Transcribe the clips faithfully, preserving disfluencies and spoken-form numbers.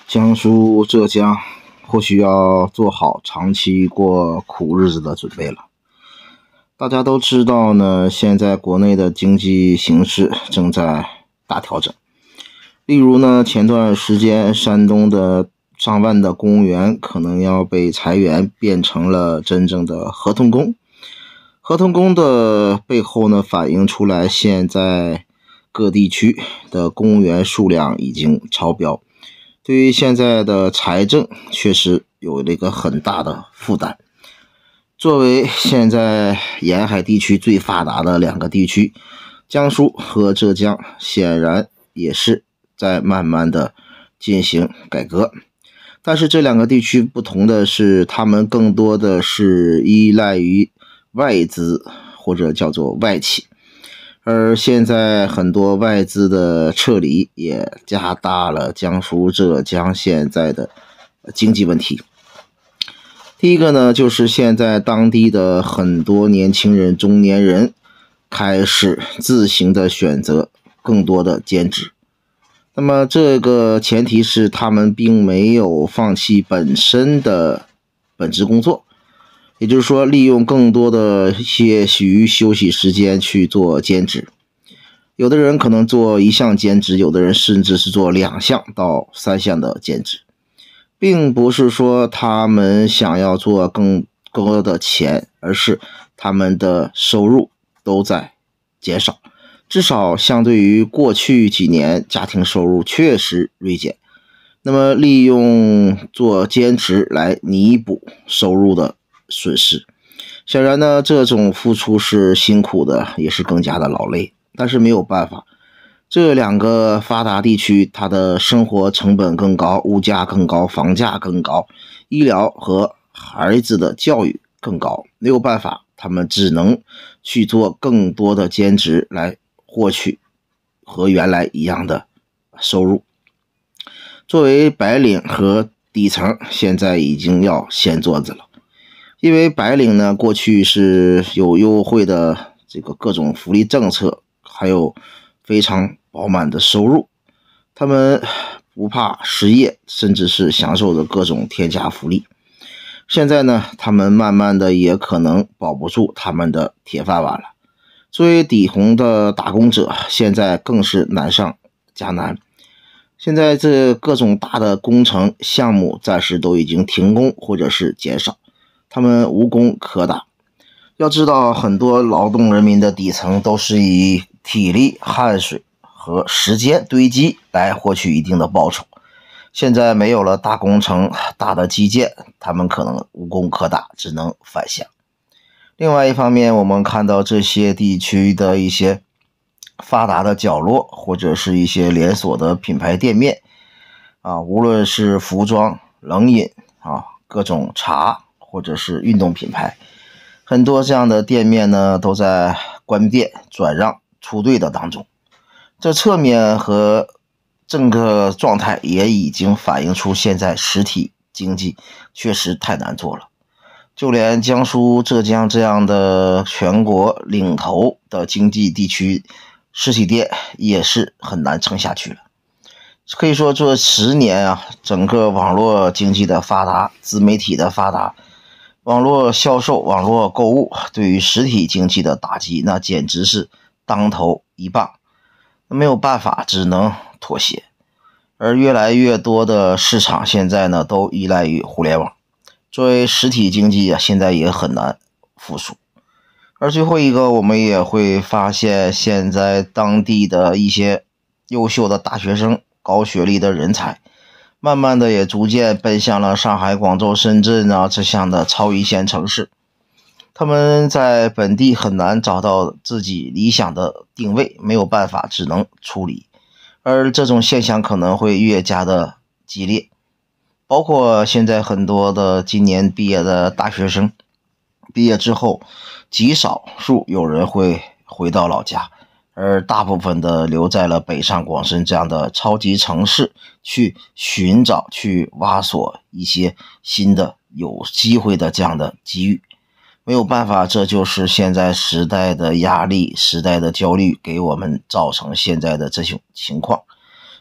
江苏、浙江或许要做好长期过苦日子的准备了。大家都知道呢，现在国内的经济形势正在大调整。例如呢，前段时间山东的上万的公务员可能要被裁员，变成了真正的合同工。合同工的背后呢，反映出来现在各地区的公务员数量已经超标，对于现在的财政确实有了一个很大的负担。作为现在沿海地区最发达的两个地区，江苏和浙江显然也是在慢慢的进行改革。但是这两个地区不同的是，他们更多的是依赖于外资或者叫做外企，而现在很多外资的撤离也加大了江苏、浙江现在的经济问题。第一个呢，就是现在当地的很多年轻人、中年人开始自行的选择更多的兼职。那么这个前提是他们并没有放弃本身的本职工作，也就是说利用更多的一些余休息时间去做兼职。有的人可能做一项兼职，有的人甚至是做两项到三项的兼职，并不是说他们想要做更多的钱，而是他们的收入都在减少。至少相对于过去几年，家庭收入确实锐减。那么利用做兼职来弥补收入的损失，显然呢，这种付出是辛苦的，也是更加的劳累。但是没有办法，这两个发达地区，它的生活成本更高，物价更高，房价更高，医疗和孩子的教育更高，没有办法，他们只能去做更多的兼职来获取和原来一样的收入。作为白领和底层，现在已经要掀桌子了。因为白领呢，过去是有优惠的这个各种福利政策，还有非常饱满的收入，他们不怕失业，甚至是享受着各种添加福利。现在呢，他们慢慢的也可能保不住他们的铁饭碗了。作为底层的打工者，现在更是难上加难。现在这各种大的工程项目暂时都已经停工或者是减少，他们无工可打。要知道，很多劳动人民的底层都是以体力、汗水和时间堆积来获取一定的报酬。现在没有了大工程、大的基建，他们可能无工可打，只能返乡。另外一方面，我们看到这些地区的一些发达的角落，或者是一些连锁的品牌店面啊，无论是服装、冷饮啊，各种茶，或者是运动品牌，很多这样的店面呢都在关店、转让、出队的当中。这侧面和整个状态也已经反映出现在实体经济确实太难做了。就连江苏、浙江这样的全国领头的经济地区，实体店也是很难撑下去了。可以说这十年啊，整个网络经济的发达，自媒体的发达，网络销售、网络购物对于实体经济的打击，那简直是当头一棒。没有办法，只能妥协。而越来越多的市场现在呢，都依赖于互联网。作为实体经济啊，现在也很难复苏。而最后一个，我们也会发现，现在当地的一些优秀的大学生、高学历的人才，慢慢的也逐渐奔向了上海、广州、深圳啊这样的超一线城市。他们在本地很难找到自己理想的定位，没有办法，只能出离。而这种现象可能会越加的激烈。包括现在很多的今年毕业的大学生，毕业之后极少数有人会回到老家，而大部分的留在了北上广深这样的超级城市，去寻找、去挖索一些新的有机会的这样的机遇。没有办法，这就是现在时代的压力、时代的焦虑给我们造成现在的这种情况。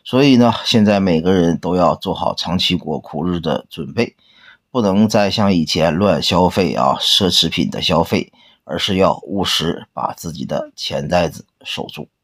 所以呢，现在每个人都要做好长期过苦日的准备，不能再像以前乱消费啊，奢侈品的消费，而是要务实把自己的钱袋子守住。